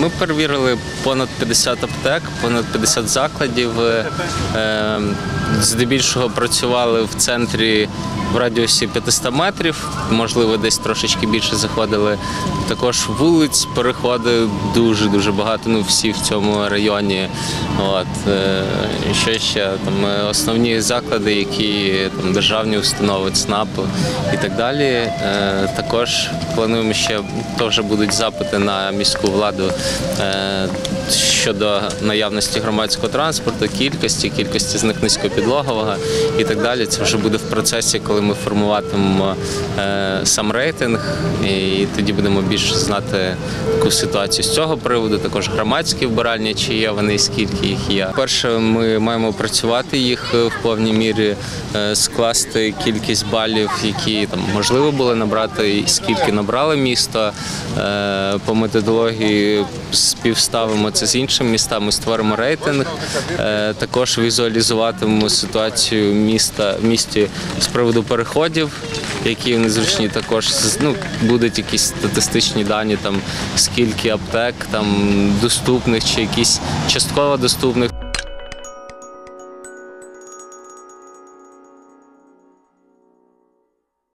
Ми перевірили понад 50 аптек, понад 50 закладів. Здебільшого працювали в центрі в радіусі 500 метрів, можливо, десь трошечки більше заходили. Також вулиць, переходи дуже багато, всі в цьому районі. Що ще? Основні заклади, які державні установи, ЦНАП і так далі. Також плануємо ще, теж будуть запити на міську владу щодо наявності громадського транспорту, кількості з них низькопідлогового і так далі. Це вже буде в процесі, коли ми формуватимемо сам рейтинг, і тоді будемо більше знати таку ситуацію з цього приводу. Також громадські вбиральні, чи є вони і скільки їх є. Перше, ми маємо опрацювати їх в повній мірі, скласти кількість балів, які можливо було набрати, і скільки набрало місто. По методології співставимо це з іншими містами, створимо рейтинг. Також візуалізуватимемо ситуацію в місті з приводу переходів, які незручні. Також будуть якісь статистичні дані, скільки аптек доступних чи якісь частково доступних.